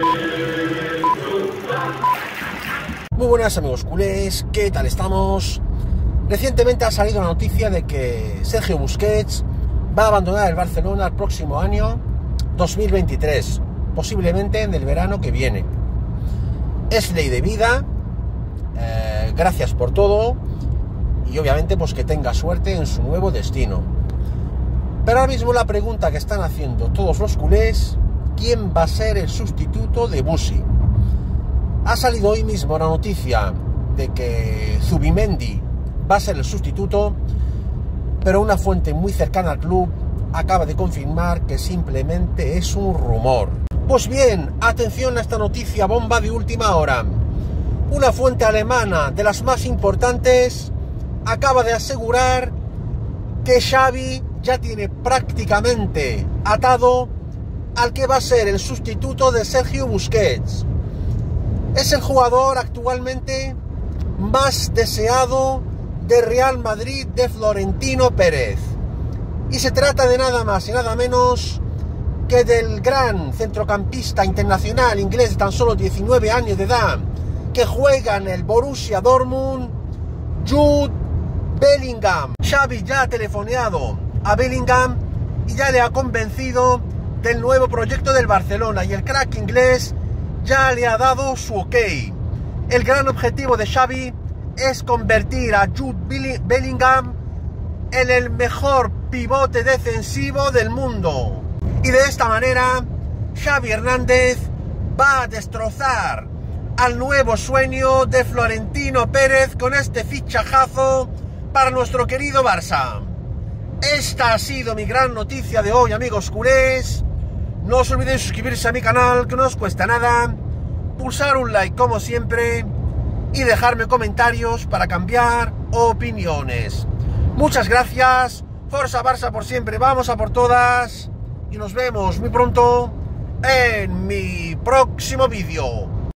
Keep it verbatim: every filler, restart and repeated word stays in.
Muy buenas amigos culés, ¿qué tal estamos? Recientemente ha salido la noticia de que Sergio Busquets va a abandonar el Barcelona el próximo año dos mil veintitrés, posiblemente en el verano que viene. Es ley de vida, eh, gracias por todo y obviamente pues que tenga suerte en su nuevo destino. Pero ahora mismo la pregunta que están haciendo todos los culés: ¿quién va a ser el sustituto de Busi? Ha salido hoy mismo la noticia de que Zubimendi va a ser el sustituto, pero una fuente muy cercana al club acaba de confirmar que simplemente es un rumor. Pues bien, atención a esta noticia bomba de última hora. Una fuente alemana de las más importantes acaba de asegurar que Xavi ya tiene prácticamente atado al que va a ser el sustituto de Sergio Busquets. Es el jugador actualmente más deseado de Real Madrid de Florentino Pérez. Y se trata de nada más y nada menos que del gran centrocampista internacional inglés de tan solo diecinueve años de edad, que juega en el Borussia Dortmund, Jude Bellingham. Xavi ya ha telefoneado a Bellingham y ya le ha convencido del nuevo proyecto del Barcelona, y el crack inglés ya le ha dado su ok. El gran objetivo de Xavi es convertir a Jude Bellingham en el mejor pivote defensivo del mundo. Y de esta manera, Xavi Hernández va a destrozar al nuevo sueño de Florentino Pérez con este fichajazo para nuestro querido Barça. Esta ha sido mi gran noticia de hoy, amigos culés. No os olvidéis suscribirse a mi canal, que no os cuesta nada, pulsar un like como siempre y dejarme comentarios para cambiar opiniones. Muchas gracias, Forza Barça por siempre, vamos a por todas y nos vemos muy pronto en mi próximo vídeo.